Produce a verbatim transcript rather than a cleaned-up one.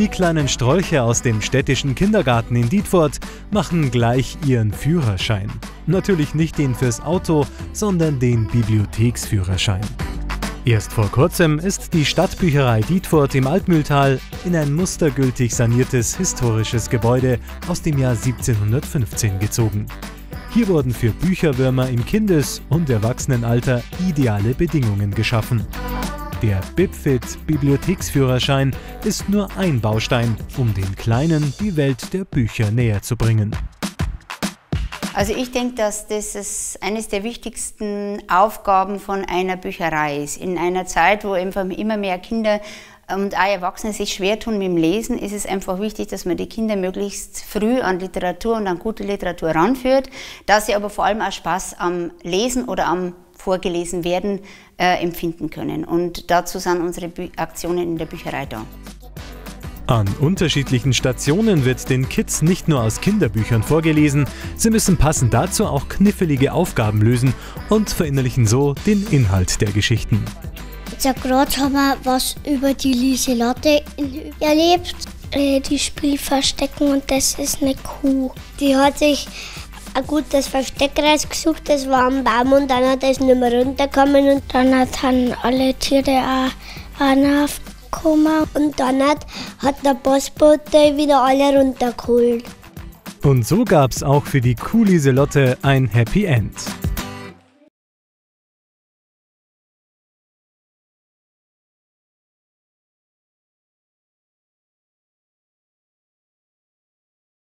Die kleinen Strolche aus dem städtischen Kindergarten in Dietfurt machen gleich ihren Führerschein. Natürlich nicht den fürs Auto, sondern den Bibliotheksführerschein. Erst vor kurzem ist die Stadtbücherei Dietfurt im Altmühltal in ein mustergültig saniertes historisches Gebäude aus dem Jahr siebzehnhundertfünfzehn gezogen. Hier wurden für Bücherwürmer im Kindes- und Erwachsenenalter ideale Bedingungen geschaffen. Der BibFit Bibliotheksführerschein ist nur ein Baustein, um den Kleinen die Welt der Bücher näher zu bringen. Also ich denke, dass das eines der wichtigsten Aufgaben von einer Bücherei ist. In einer Zeit, wo einfach immer mehr Kinder und auch Erwachsene sich schwer tun mit dem Lesen, ist es einfach wichtig, dass man die Kinder möglichst früh an Literatur und an gute Literatur ranführt, dass sie aber vor allem auch Spaß am Lesen oder am vorgelesen werden äh, empfinden können. Und dazu sind unsere Bü- Aktionen in der Bücherei da. An unterschiedlichen Stationen wird den Kids nicht nur aus Kinderbüchern vorgelesen, sie müssen passend dazu auch knifflige Aufgaben lösen und verinnerlichen so den Inhalt der Geschichten. Jetzt gerade haben wir was über die Lieselotte erlebt. Die Spiel verstecken und das ist eine Kuh. Die hat sich ein gutes Versteck rausgesucht, das war am Baum und dann hat es nicht mehr runtergekommen und dann hat dann alle Tiere auch raufgekommen und dann hat, hat der Postbote wieder alle runtergeholt. Und so gab's auch für die Kuh Lieselotte ein Happy End.